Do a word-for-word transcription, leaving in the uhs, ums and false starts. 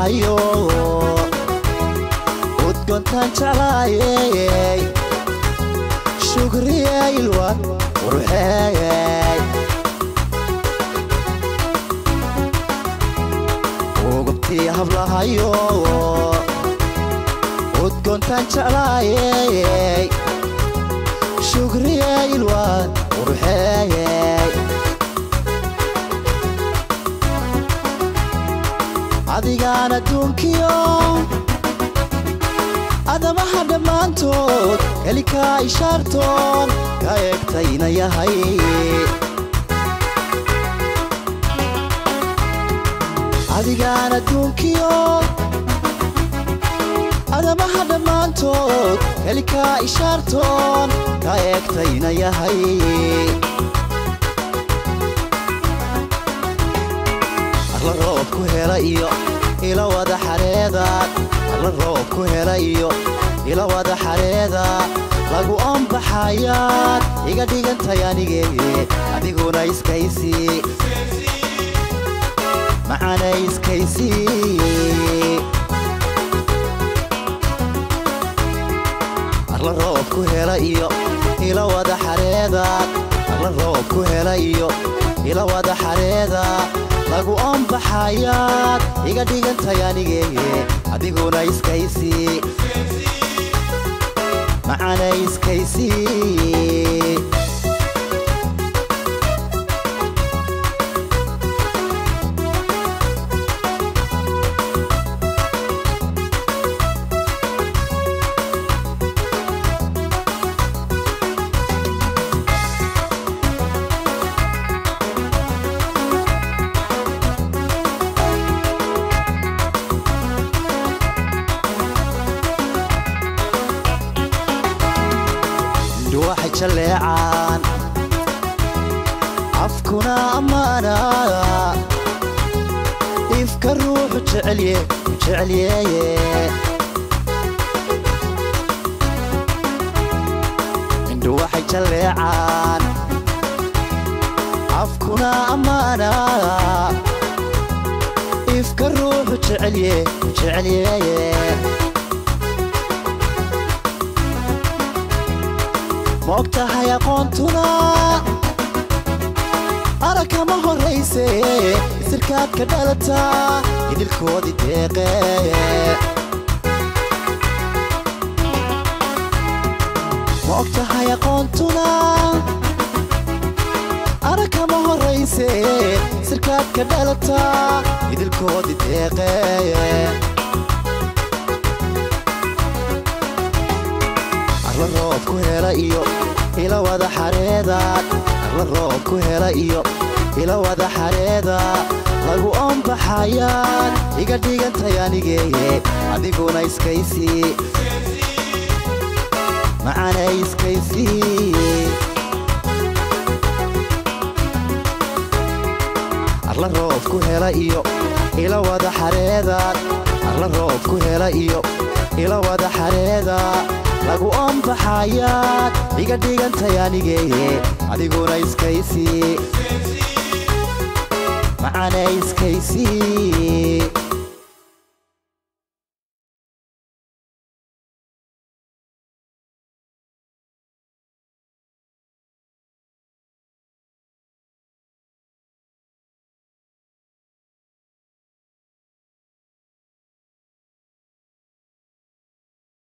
hablahayo udgontan jeclaayay shukriya ilwad quruxeeyay ugubtii hablahayo udgontan jeclaayay shukriya ilwad quruxeeyay adigana dunkiyo adamaha dhammaantood kelika ishaartoon ka eegtayna yahay adigana dunkiyo adamaha dhammaantood kelika ishaartoon ka eegtayna yahay arla roob ku hela iyo ila wada xareedaad arla roob ku hela iyo ila wada xareeda lagu anbaxayaad iga dhigantay anigee adiguna iskaysi macana iskaysi arla roob ku hela iyo ila wada xareedaad arla roob ku hela iyo ila wada xareeda lagu anbaxayaad iga dhigantay anigee adiguna iskaysi macana iskaysi واحد شلعان عفكنا أمانا يفكر روح وجعليه وجعليه عنده واحد شلعان عفكنا أمانا يفكر روح وجعليه وجعليه موقتها يا قونتنا أراك ما هو الرئيسي سلكات كدالتا يد الكود يتيقي موقتها يا قونتنا أراك ما هو الرئيسي سلكات كدالتا يد الكود يتيقي arla roob ku hela iyo ila wada xareedaad arla roob ku hela iyo ila wada xareeda lagu anbaxayaad iga dhigantay anigee adiguna iskaysi macana iskaysi arla roob ku hela iyo ila wada xareedaad arla roob ku hela iyo ila wada xareeda lagu anbaxayaad iga dhigantay anigee adiguna iskaysi macana iskaysi